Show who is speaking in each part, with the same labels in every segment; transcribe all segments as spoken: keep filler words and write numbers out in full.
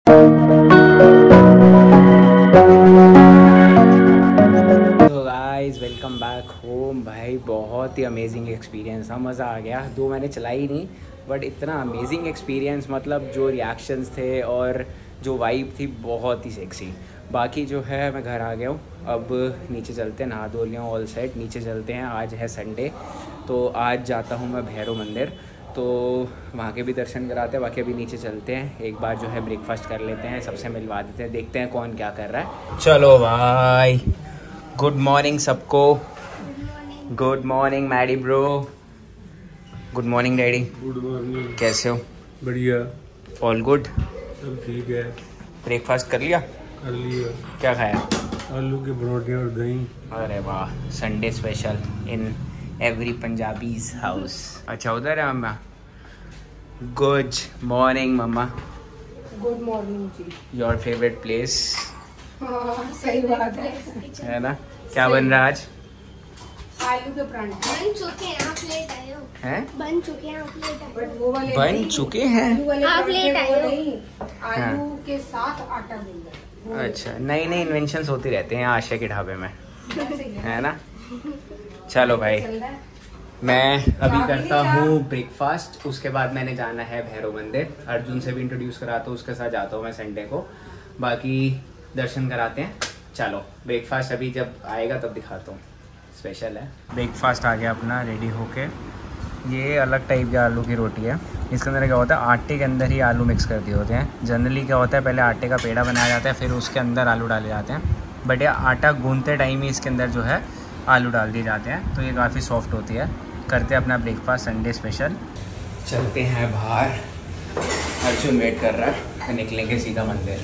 Speaker 1: Guys welcome back home. भाई बहुत ही amazing experience था, मज़ा आ गया। दो मैंने चलाई नहीं बट इतना अमेजिंग एक्सपीरियंस, मतलब जो रिएक्शंस थे और जो वाइब थी बहुत ही सेक्सी। बाकी जो है मैं घर आ गया हूँ, अब नीचे चलते हैं, नहा धो लिया हूँ, ऑल सेट, नीचे चलते हैं। आज है संडे तो आज जाता हूँ मैं भैरव मंदिर, तो वहाँ के भी दर्शन कराते हैं। बाकी अभी नीचे चलते हैं, एक बार जो है ब्रेकफास्ट कर लेते हैं, सबसे मिलवा देते हैं, देखते हैं कौन क्या कर रहा है। चलो भाई, गुड मॉर्निंग सबको। Good morning Maddy bro. Good morning daddy.
Speaker 2: Good morning.
Speaker 1: कैसे हो?
Speaker 2: बढ़िया।
Speaker 1: All good.
Speaker 2: सब ठीक है।
Speaker 1: ब्रेकफास्ट कर लिया?
Speaker 2: कर लिया।
Speaker 1: क्या खाया?
Speaker 2: आलू के परोठे और दही।
Speaker 1: अरे वाह, Sunday special in every Punjabis house. अच्छा उधर है mamma. Good morning mamma.
Speaker 3: Good morning ji.
Speaker 1: Your favourite place.
Speaker 3: हाँ सही बात है
Speaker 1: है ना? क्या बन रहा है आज?
Speaker 3: आलू के परांठे
Speaker 4: बन चुके हैं, आप लेट आए हो।
Speaker 1: हैं?
Speaker 4: बन चुके हैं, आप लेट आए
Speaker 3: बट वो वाले
Speaker 1: बन
Speaker 3: नहीं,
Speaker 1: चुके हैं?
Speaker 3: आलू वाले
Speaker 4: आप
Speaker 3: परांठे
Speaker 4: लेट आए
Speaker 3: वो
Speaker 4: हो।
Speaker 3: नहीं, आलू
Speaker 1: हाँ।
Speaker 3: के साथ आटा गूंद वो
Speaker 1: अच्छा, नई नई इन्वेंशंस होती रहते हैं आशा के ढाबे में,
Speaker 3: ऐसे ही है।
Speaker 1: है ना? चलो भाई,
Speaker 3: चल रहा है।
Speaker 1: मैं अभी
Speaker 3: चाय
Speaker 1: करता
Speaker 3: पी ली,
Speaker 1: हूँ ब्रेकफास्ट, उसके बाद मैंने जाना है भैरव मंदिर। अर्जुन से भी इंट्रोड्यूस कराता हूँ, उसके साथ जाता हूँ मैं संडे को। बाकी दर्शन कराते हैं। चलो ब्रेकफास्ट अभी जब आएगा तब दिखाता हूँ, स्पेशल है। ब्रेकफास्ट आ गया अपना रेडी होके। ये अलग टाइप की आलू की रोटी है। इसके अंदर क्या होता है, आटे के अंदर ही आलू मिक्स कर दिए होते हैं। जनरली क्या होता है, पहले आटे का पेड़ा बनाया जाता है, फिर उसके अंदर आलू डाले जाते हैं। बट ये आटा गूंदते टाइम ही इसके अंदर जो है आलू डाल दिए जाते हैं, तो ये काफ़ी सॉफ्ट होती है। करते हैं अपना ब्रेकफास्ट संडे स्पेशल। चलते हैं बाहर, अर्जुन वेट कर रहा है, निकलेंगे सीधा मंदिर।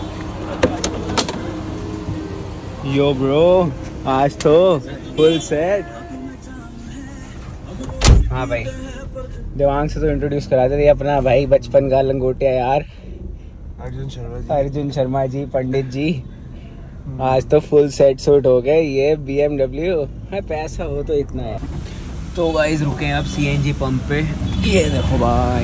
Speaker 1: यो ब्रो, आज तो फुल सेट। हाँ भाई, देवांग से तो इंट्रोड्यूस कराते थे, अपना भाई बचपन का लंगोटिया यार
Speaker 2: अर्जुन शर्मा जी।
Speaker 1: अर्जुन शर्मा जी, पंडित जी। आज तो फुल सेट सूट हो गए। ये बी एम डब्ल्यू है, पैसा हो तो इतना है। तो गाइस रुके हैं अब सी एन जी पंप पे। ये देखो भाई,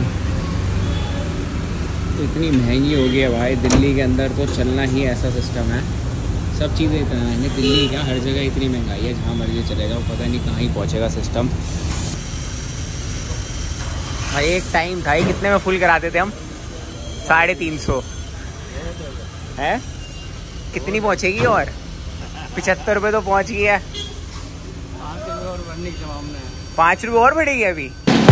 Speaker 1: इतनी महंगी हो गई है भाई। दिल्ली के अंदर तो चलना ही ऐसा सिस्टम है, सब चीज़ें इतना महंगी। दिल्ली क्या, हर जगह इतनी महंगाई है, जहाँ मर्जी चले जाओ पता नहीं कहाँ ही पहुँचेगा सिस्टम। भाई एक टाइम था, कितने में फुल कराते थे हम? साढ़े तीन सौ है। कितनी पहुँचेगी? और पचहत्तर रुपये तो पहुँच गई है। पाँच रुपये और बढ़ेगी अभी।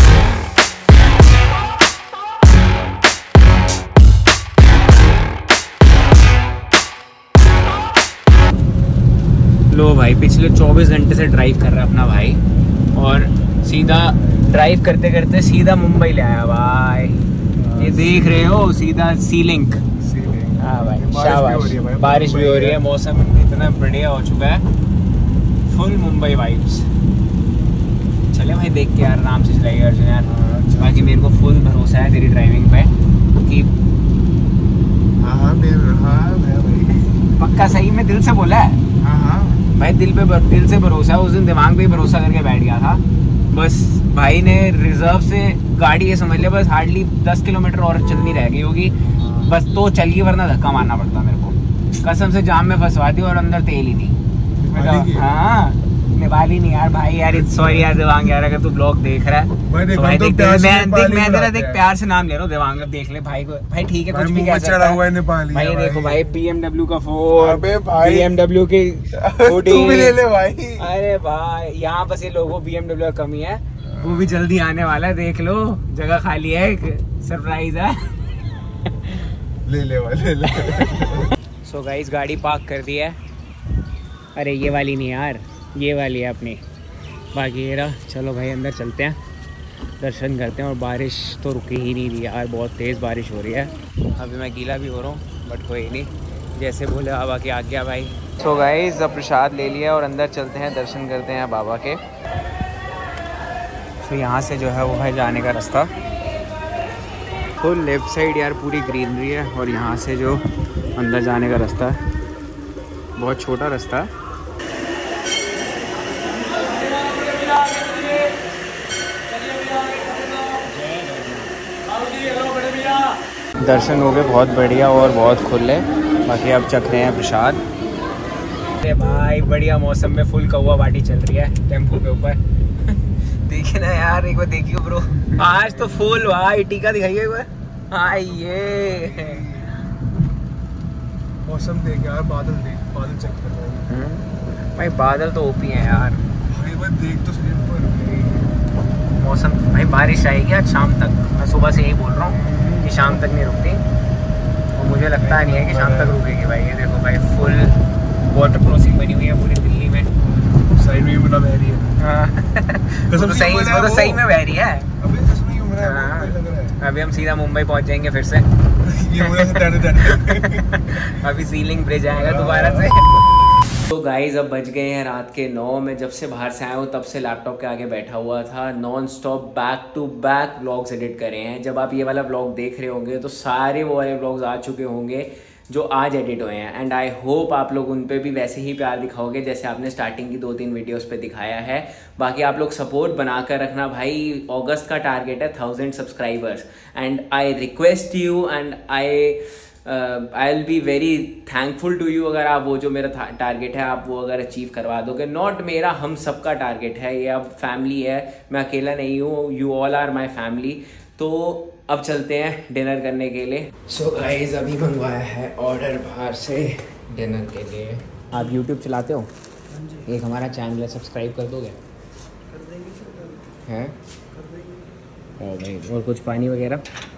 Speaker 1: लो भाई, पिछले चौबीस घंटे से ड्राइव कर रहा है अपना भाई, और सीधा ड्राइव करते करते सीधा मुंबई ले आया भाई। ये देख रहे हो, सीधा सी लिंक। हाँ भाई, शाबाश। बारिश भी हो रही है, मौसम इतना बढ़िया हो चुका है, फुल मुंबई वाइब्स। चले भाई, देख के यार आराम से चलाइए अर्जुन यार। बाकी मेरे को फुल भरोसा है तेरी ड्राइविंग पे कि
Speaker 2: हाँ हाँ भाई,
Speaker 1: पक्का सही में दिल से बोला है।
Speaker 2: हाँ हाँ
Speaker 1: भाई दिल पे बर, दिल से भरोसा है। उस दिन दिमाग पे ही भरोसा करके बैठ गया था। बस भाई ने रिजर्व से गाड़ी, ये समझ लिया बस हार्डली दस किलोमीटर और चलनी रह गई होगी, बस तो चल गई, वरना धक्का मारना पड़ता मेरे को। कसम से जाम में फंसवा दी और अंदर तेल ही नहीं। हाँ निवाली नहीं यार भाई, यार सॉरी यार देवांग यार, अगर तू ब्लॉग देख रहा है तो भाई देख, मैं देख मैं तेरा देख प्यार से नाम ले रहा हूँ देवांग, अब देख ले भाई को। भाई ठीक है, कुछ भी कह सकता है भाई। देखो भाई, बी एम डब्ल्यू का फोन, बी एम डब्ल्यू की स्कूटी
Speaker 2: ले ले भाई।
Speaker 1: अरे भाई, यहाँ बस ये लोगों बी एम डब्ल्यू का कमी है, वो भी जल्दी आने वाला है, देख लो जगह खाली है, एक सरप्राइज है।
Speaker 2: ले ले ले ले।
Speaker 1: सो गाइस, गाड़ी पार्क कर दी है। अरे ये वाली नहीं यार, ये वाली है अपनी। बाकी ये रहा। चलो भाई अंदर चलते हैं, दर्शन करते हैं। और बारिश तो रुकी ही नहीं रही यार, बहुत तेज़ बारिश हो रही है। अभी मैं गीला भी हो रहा हूँ बट कोई नहीं, जैसे बोले बाबा की आज्ञा भाई। सो गाइस, अब प्रसाद ले लिया और अंदर चलते हैं, दर्शन करते हैं बाबा के। तो यहाँ से जो है वो है जाने का रास्ता, फुल लेफ्ट साइड यार पूरी ग्रीनरी है, और यहाँ से जो अंदर जाने का रास्ता है, बहुत छोटा रास्ता है। दर्शन हो गए बहुत बढ़िया और बहुत खुले। बाकी अब चख रहे हैं प्रसाद। अरे भाई बढ़िया मौसम में फुल कौवा पार्टी चल रही है टेम्पो के ऊपर। देखिए ना यार, एक बार देखिए ब्रो, आज तो फुल भाई टीका दिखाइए एक बार। हाँ ये
Speaker 2: मौसम देख यार, बादल देख, बादल चेक कर रहा है
Speaker 1: भाई, बादल तो ओपी हैं यार
Speaker 2: भाई। बस देख तो सही ऊपर
Speaker 1: मौसम भाई, बारिश आएगी आज शाम तक। मैं सुबह से यही बोल रहा हूँ कि शाम तक नहीं रुकती, और मुझे लगता नहीं है कि शाम तक रुकेगी भाई। ये देखो भाई, फुल वाटर क्रॉसिंग बनी हुई है पूरी दिल्ली में।
Speaker 2: साइड में बना बह रही है।
Speaker 1: हाँ
Speaker 2: कसम
Speaker 1: तो
Speaker 2: से
Speaker 1: सही,
Speaker 2: बना है
Speaker 1: इसमें तो
Speaker 2: वो।
Speaker 1: सही में बह रही है।
Speaker 2: अबे कसम ही घूम रहा है
Speaker 1: हाँ।
Speaker 2: वो, लग रहा है
Speaker 1: अभी हम सीधा मुंबई पहुंच जाएंगे फिर से।
Speaker 2: ये मुझे से तैरते तैरते
Speaker 1: अभी सीलिंग ब्रिज आएगा दोबारा से। तो गाइज अब बज गए हैं रात के नौ। मैं जब से बाहर से आया हूँ तब से लैपटॉप के आगे बैठा हुआ था, non stop back to back vlogs edit करे हैं। जब आप ये वाला व्लॉग देख रहे होंगे तो सारे वो वाले व्लॉग्स आ चुके होंगे जो आज एडिट हुए हैं। एंड आई होप आप लोग उन पे भी वैसे ही प्यार दिखाओगे जैसे आपने स्टार्टिंग की दो तीन वीडियोस पे दिखाया है। बाकी आप लोग सपोर्ट बना कर रखना भाई। अगस्त का टारगेट है thousand subscribers, and I request you and I I will be very thankful to you अगर आप वो जो मेरा टारगेट है आप वो अगर अचीव करवा दोगे। नॉट मेरा, हम सबका टारगेट है ये। अब फैमिली है, मैं अकेला नहीं हूँ, you all are my family. तो अब चलते हैं डिनर करने के लिए। सो so गाइज अभी मंगवाया है ऑर्डर बाहर से डिनर के लिए। आप यूट्यूब चलाते हो? एक हमारा चैनल है, सब्सक्राइब कर दोगे? हैं? और भाई और कुछ पानी वगैरह?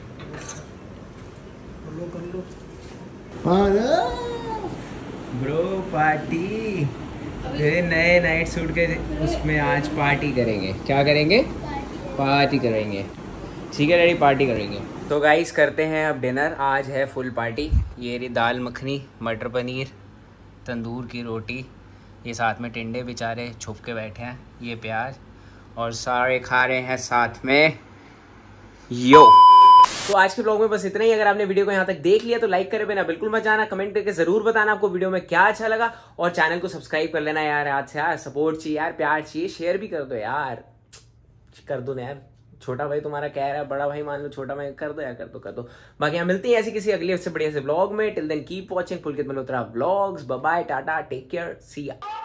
Speaker 1: ब्रो पार्टी, मेरे नए नाइट सूट के उसमें आज पार्टी करेंगे। क्या करेंगे? पार्टी करेंगे। ठीक है डैडी, पार्टी करेंगे। तो गाइस करते हैं अब डिनर। आज है फुल पार्टी। ये रही दाल मखनी, मटर पनीर, तंदूर की रोटी, ये साथ में टिंडे बेचारे छुप के बैठे हैं, ये प्याज, और सारे खा रहे हैं साथ में यो। तो आज के ब्लॉग में बस इतना ही। अगर आपने वीडियो को यहाँ तक देख लिया तो लाइक करे बिना बिल्कुल मत जाना, कमेंट करके जरूर बताना आपको वीडियो में क्या अच्छा लगा, और चैनल को सब्सक्राइब कर लेना यार। आज से यार सपोर्ट चाहिए यार, प्यार चाहिए, शेयर भी कर दो यार, कर दो ना यार। छोटा भाई तुम्हारा कह रहा है, बड़ा भाई मान लो, छोटा भाई कर दो यार, कर दो कर दो। बाकी यहाँ मिलती है ऐसी किसी अगली से बढ़िया से ब्लॉग में। Till then keep watching Pulkit Malhotra vlogs. Bye bye, tata, take care, see या।